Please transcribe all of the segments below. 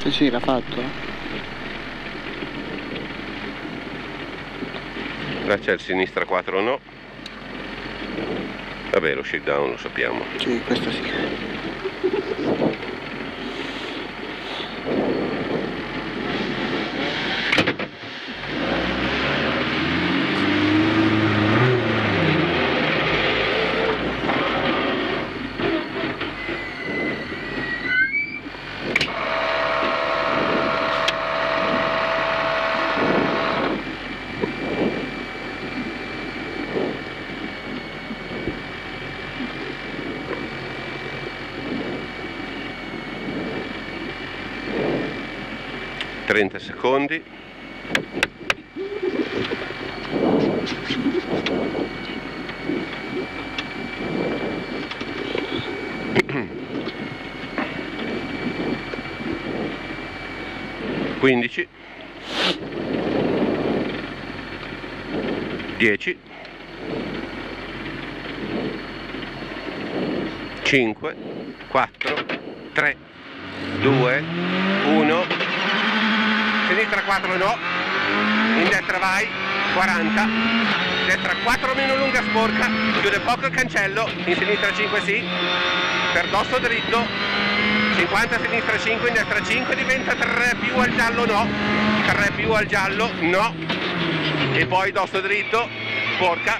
Sì, l'ha fatto. Là c'è il sinistra 4 no. Vabbè, lo shakedown lo sappiamo. Sì, questo sì. Secondi. Quindici. 10. 5. 4. 3. 2. 1. Sinistra 4 no, in destra vai, 40, destra 4 meno lunga sporca, chiude poco il cancello, in sinistra 5 sì, per dosso dritto, 50 sinistra 5, in destra 5, diventa 3 più al giallo no, 3 più al giallo no, e poi dosso dritto, sporca,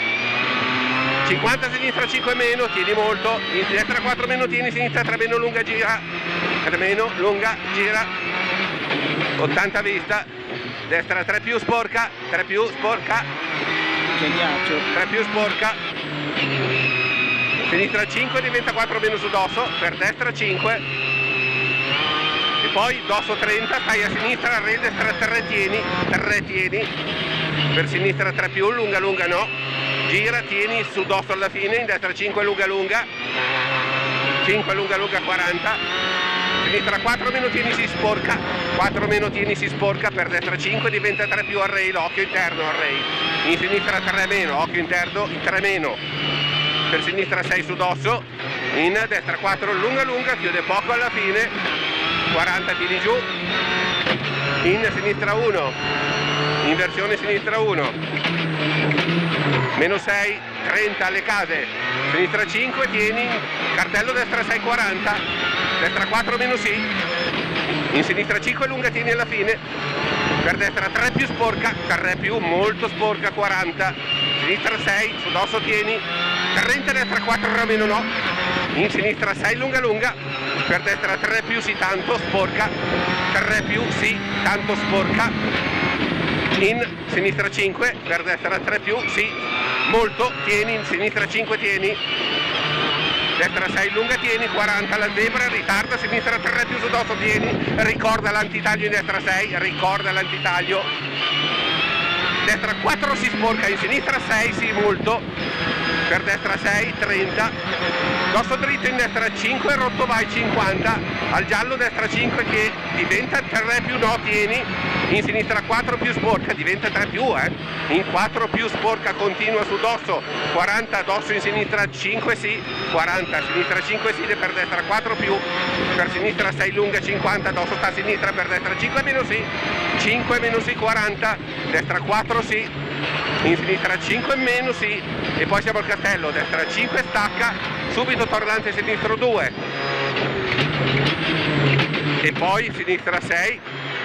50 sinistra 5 meno, tieni molto, in destra 4 meno tieni, sinistra 3 meno lunga gira, 3 meno lunga gira, 80 vista, destra 3 più sporca, 3 più sporca, 3 più sporca, sinistra 5 diventa 4 meno su dosso, per destra 5, e poi dosso 30, stai a sinistra, re destra 3 tieni, per sinistra 3 più, lunga lunga no, gira, tieni su dosso alla fine, in destra 5 lunga lunga, 5 lunga lunga 40, sinistra 4 meno tieni si sporca, 4 meno tieni si sporca, per destra 5 diventa 3 più al rail, occhio interno al rail, in sinistra 3 meno, occhio interno, 3 meno, per sinistra 6 su dosso, in destra 4 lunga lunga, chiude poco alla fine, 40 tieni giù, in sinistra 1, inversione sinistra 1, meno 6, 30 alle case, sinistra 5 tieni, cartello destra 6, 40, destra 4 meno sì, in sinistra 5 lunga tieni alla fine, per destra 3 più sporca, 3 più molto sporca 40, sinistra 6 su dosso tieni, 30 destra 4 meno no, in sinistra 6 lunga lunga, per destra 3 più sì tanto sporca, 3 più sì tanto sporca, in sinistra 5, per destra 3 più sì molto tieni, in sinistra 5 tieni, destra 6 lunga tieni, 40 alla zebra, ritarda, sinistra 3 più su dosso tieni, ricorda l'antitaglio in destra 6, ricorda l'antitaglio, destra 4 si sporca, in sinistra 6 sì molto, per destra 6, 30, dosso dritto in destra 5, rotto vai 50, al giallo destra 5 che diventa 3 più no tieni, in sinistra 4 più sporca, diventa 3 più in 4 più sporca continua su dosso, 40 dosso in sinistra 5 sì, 40 sinistra 5 sì, per destra 4 più, per sinistra 6 lunga 50, dosso sta a sinistra, per destra 5 meno sì, 5 meno sì 40, destra 4 sì, in sinistra 5 meno sì, e poi siamo al castello, destra 5 stacca, subito tornante sinistro 2, e poi sinistra 6,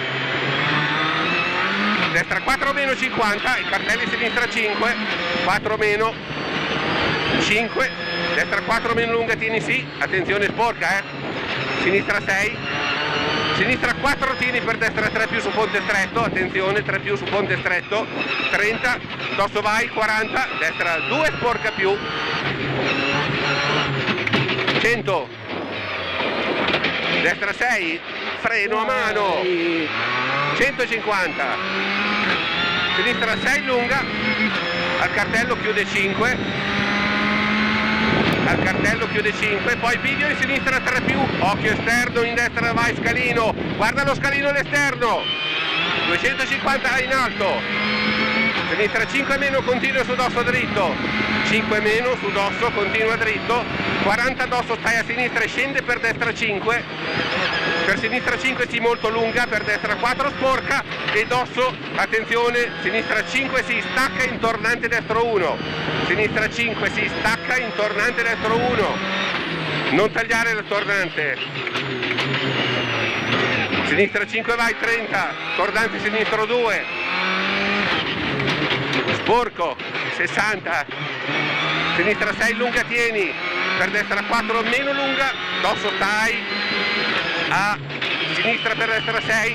destra 4 meno 50, il cartello in sinistra 5, 4 meno 5, destra 4 meno lunga tieni sì, attenzione sporca sinistra 6, sinistra 4 tieni, per destra 3 più su ponte stretto, attenzione 3 più su ponte stretto, 30, dosso vai 40, destra 2 sporca più, 100, destra 6, freno a mano, 150, sinistra 6 lunga, al cartello chiude 5, al cartello chiude 5, poi piglio in sinistra 3 più, occhio esterno, in destra vai scalino, guarda lo scalino all'esterno, 250 in alto, sinistra 5 meno, continua su dosso dritto, 5 meno su dosso, continua dritto, 40 dosso stai a sinistra e scende per destra 5, per sinistra 5 sì molto lunga, per destra 4 sporca e dosso, attenzione, sinistra 5 si stacca, intornante destro 1, sinistra 5 si stacca, intornante destro 1, non tagliare il tornante, sinistra 5 vai 30, tornante sinistro 2, sporco 60, sinistra 6 lunga tieni, per destra 4 meno lunga, dosso stai, a sinistra per destra 6,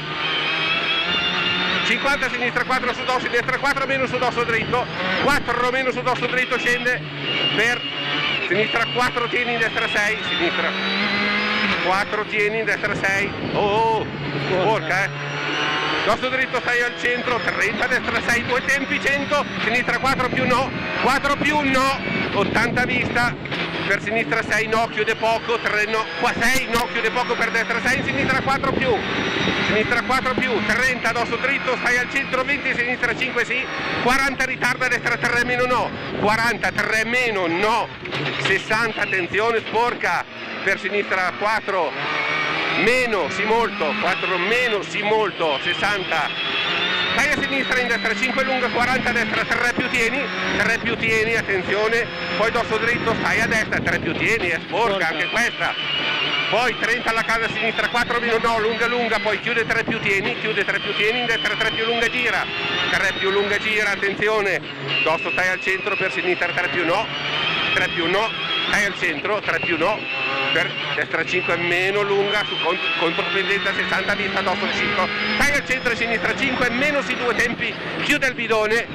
50 sinistra 4 su dosso, destra 4 meno su dosso dritto, 4 meno su dosso dritto scende, per sinistra 4 tieni in destra 6, sinistra 4 tieni in destra 6, sporca dosso dritto stai al centro, 30 destra 6, 2 tempi 100, sinistra 4 più no, 4 più no, 80 vista, per sinistra 6 no, chiude poco, 3 no, qua 6 no, chiude poco per destra 6, sinistra 4 più, sinistra 4 più, 30 dosso dritto, stai al centro, 20, sinistra 5 sì, 40 ritarda, destra 3 meno no, 40, 3 meno no, 60, attenzione sporca, per sinistra 4, meno sì molto, 4 meno sì molto, 60, stai a sinistra in destra 5 lunga, 40 a destra, 3 più tieni, attenzione, poi dosso dritto stai a destra, 3 più tieni, è sporca anche questa, poi 30 alla casa a sinistra, 4 meno no, lunga, poi chiude 3 più tieni, in destra 3 più lunga gira, 3 più lunga gira, attenzione, dosso stai al centro, per sinistra 3 più no, stai al centro, 3 più no, per destra 5 meno lunga, su contropendenza 60 vista, dosso 5, stai al centro e sinistra 5, meno si 2 tempi, chiude al bidone,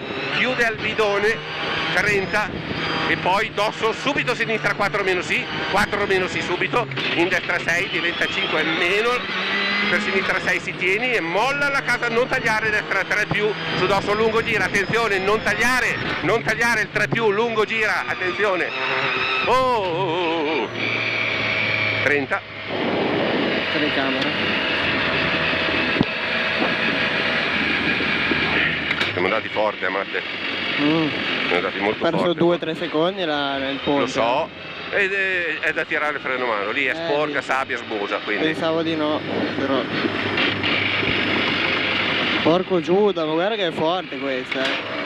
30, e poi dosso subito sinistra 4 meno sì subito, in destra 6 diventa 5 meno, per sinistra 6 si tieni e molla la casa, non tagliare, destra 3 più, su dosso lungo gira, attenzione, non tagliare il 3 più, lungo gira, attenzione, 30, telecamera. siamo andati forte a Matte, siamo andati molto forte. Perso 2-3 secondi nel ponte. Lo so, è da tirare il freno a mano, lì è sporca, sabbia, sbosa, quindi. Pensavo di no, però. Porco Giuda, ma guarda che è forte questa,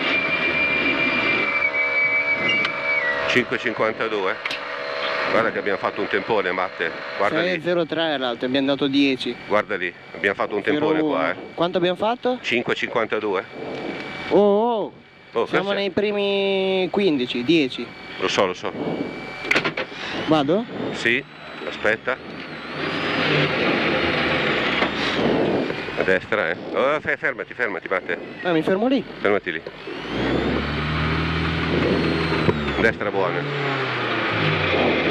5,52. Guarda che abbiamo fatto un tempone, Matte. Guarda 6,03 l'altro, abbiamo dato 10. Guarda lì, abbiamo fatto un tempone qua, Quanto abbiamo fatto? 5,52. Siamo nei primi 15, 10. Lo so. Vado? Sì, aspetta. A destra, fermati, Matte. Mi fermo lì. Fermati lì. Destra buona.